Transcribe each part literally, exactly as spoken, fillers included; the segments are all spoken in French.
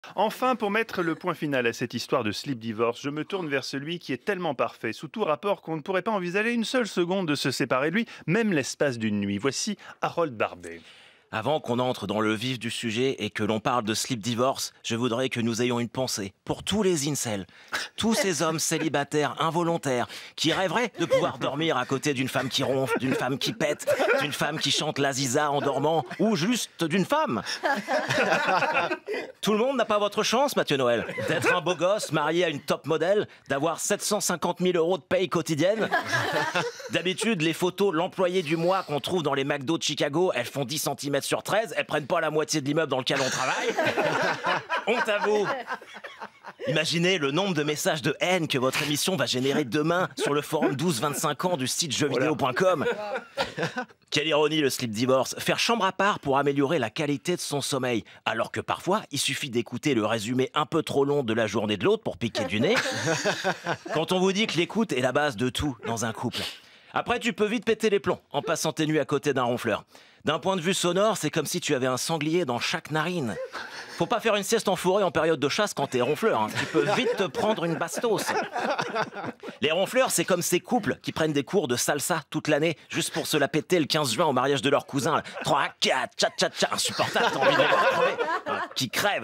Enfin, pour mettre le point final à cette histoire de slip divorce, je me tourne vers celui qui est tellement parfait, sous tout rapport, qu'on ne pourrait pas envisager une seule seconde de se séparer de lui, même l'espace d'une nuit. Voici Harold Barbet. Avant qu'on entre dans le vif du sujet et que l'on parle de slip divorce, je voudrais que nous ayons une pensée pour tous les incels, tous ces hommes célibataires involontaires qui rêveraient de pouvoir dormir à côté d'une femme qui ronfle, d'une femme qui pète, d'une femme qui chante l'Aziza en dormant ou juste d'une femme. Tout le monde n'a pas votre chance, Mathieu Noël, d'être un beau gosse marié à une top modèle, d'avoir sept cent cinquante mille euros de paye quotidienne. D'habitude, les photos l'employé du mois qu'on trouve dans les McDo de Chicago, elles font dix centimètres sur treize, elles prennent pas la moitié de l'immeuble dans lequel on travaille. Honte à vous. Imaginez le nombre de messages de haine que votre émission va générer demain sur le forum douze vingt-cinq ans du site jeux vidéo point com. Quelle ironie le slip divorce, faire chambre à part pour améliorer la qualité de son sommeil, alors que parfois il suffit d'écouter le résumé un peu trop long de la journée de l'autre pour piquer du nez. Quand on vous dit que l'écoute est la base de tout dans un couple. Après, tu peux vite péter les plombs en passant tes nuits à côté d'un ronfleur. D'un point de vue sonore, c'est comme si tu avais un sanglier dans chaque narine. Faut pas faire une sieste en forêt en période de chasse quand t'es ronfleur, hein. Tu peux vite te prendre une bastos. Les ronfleurs, c'est comme ces couples qui prennent des cours de salsa toute l'année juste pour se la péter le quinze juin au mariage de leur cousin. trois, quatre, tcha tcha tcha, insupportable, t'as envie de les voir crever. Hein, qui crèvent.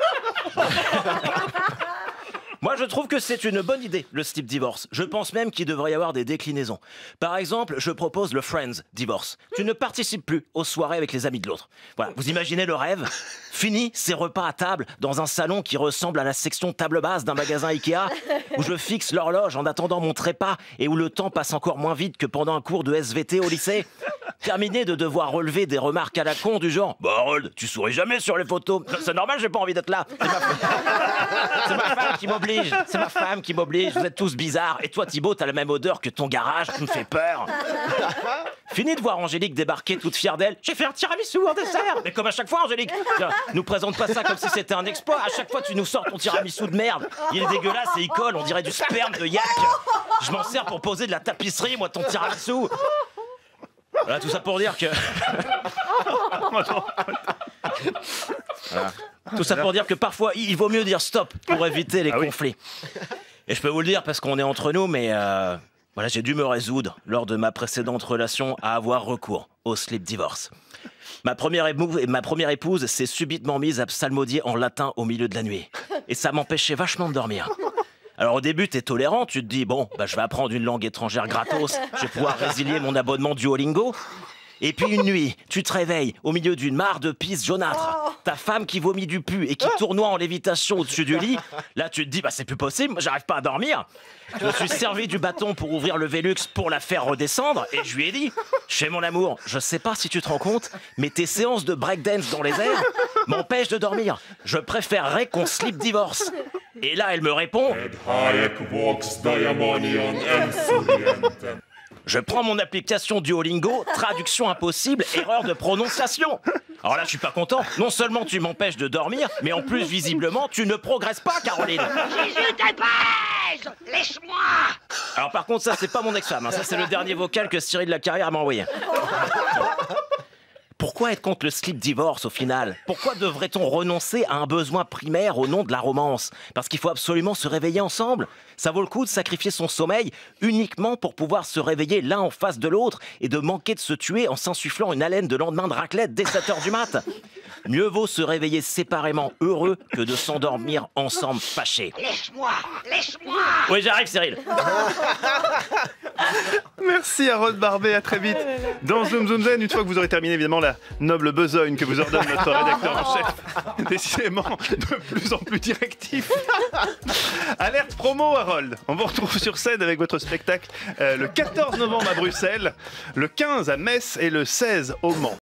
Moi, je trouve que c'est une bonne idée, le slip divorce. Je pense même qu'il devrait y avoir des déclinaisons. Par exemple, je propose le Friends divorce. Tu ne participes plus aux soirées avec les amis de l'autre. Voilà, vous imaginez le rêve? Fini ces repas à table dans un salon qui ressemble à la section table basse d'un magasin Ikea, où je fixe l'horloge en attendant mon trépas et où le temps passe encore moins vite que pendant un cours de S V T au lycée. Terminé de devoir relever des remarques à la con du genre « Bah Harold, tu souris jamais sur les photos. C'est normal, j'ai pas envie d'être là. C'est ma... C'est ma femme qui m'oblige. C'est ma femme qui m'oblige. Vous êtes tous bizarres. Et toi, Thibaut, t'as la même odeur que ton garage. Tu me fais peur. » Fini de voir Angélique débarquer toute fière d'elle. « J'ai fait un tiramisu en dessert. » Mais comme à chaque fois, Angélique. Tiens, nous présente pas ça comme si c'était un exploit. À chaque fois, tu nous sors ton tiramisu de merde. Il est dégueulasse et il colle. On dirait du sperme de yak. Je m'en sers pour poser de la tapisserie, moi, ton tiramisu. Voilà, tout ça pour dire que... Voilà. Tout ça pour dire que parfois, il vaut mieux dire stop pour éviter les ah conflits. Oui. Et je peux vous le dire parce qu'on est entre nous, mais euh, voilà, j'ai dû me résoudre lors de ma précédente relation à avoir recours au slip divorce. Ma première, épouse, ma première épouse s'est subitement mise à psalmodier en latin au milieu de la nuit. Et ça m'empêchait vachement de dormir. Alors au début, t'es tolérant, tu te dis, bon, bah, je vais apprendre une langue étrangère gratos, je vais pouvoir résilier mon abonnement Duolingo. Et puis une nuit, tu te réveilles au milieu d'une mare de pisse jaunâtre, ta femme qui vomit du pu et qui tournoie en lévitation au-dessus du lit. Là, tu te dis, bah c'est plus possible, moi j'arrive pas à dormir. Je me suis servi du bâton pour ouvrir le Velux pour la faire redescendre et je lui ai dit, je fais mon amour, je sais pas si tu te rends compte, mais tes séances de breakdance dans les airs m'empêchent de dormir. Je préférerais qu'on slip divorce. Et là, elle me répond, je prends mon application Duolingo, traduction impossible, erreur de prononciation. Alors là, je suis pas content. Non seulement tu m'empêches de dormir, mais en plus, visiblement, tu ne progresses pas, Caroline. Jésus te baise! Laisse-moi! Alors par contre, ça, c'est pas mon ex-femme. Hein. Ça, c'est le dernier vocal que Cyril Lacarrière m'a envoyé. Pourquoi être contre le slip divorce au final? Pourquoi devrait-on renoncer à un besoin primaire au nom de la romance? Parce qu'il faut absolument se réveiller ensemble. Ça vaut le coup de sacrifier son sommeil uniquement pour pouvoir se réveiller l'un en face de l'autre et de manquer de se tuer en s'insufflant une haleine de lendemain de raclette dès sept heures du mat. Mieux vaut se réveiller séparément heureux que de s'endormir ensemble fâchés. Laisse-moi! Laisse-moi! Oui, j'arrive, Cyril. Merci Harold Barbet, à très vite dans Zoom Zoom Zen, une fois que vous aurez terminé évidemment la noble besogne que vous ordonne notre rédacteur en chef, décidément de plus en plus directif. Alerte promo Harold, on vous retrouve sur scène avec votre spectacle euh, le quatorze novembre à Bruxelles, le quinze à Metz et le seize au Mans.